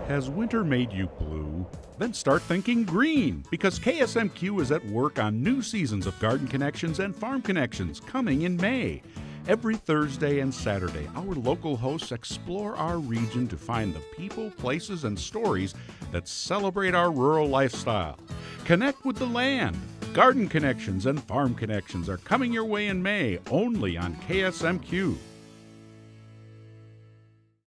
Has winter made you blue? Then start thinking green, because KSMQ is at work on new seasons of Garden Connections and Farm Connections coming in May. Every Thursday and Saturday, our local hosts explore our region to find the people, places, and stories that celebrate our rural lifestyle. Connect with the land. Garden Connections and Farm Connections are coming your way in May, only on KSMQ.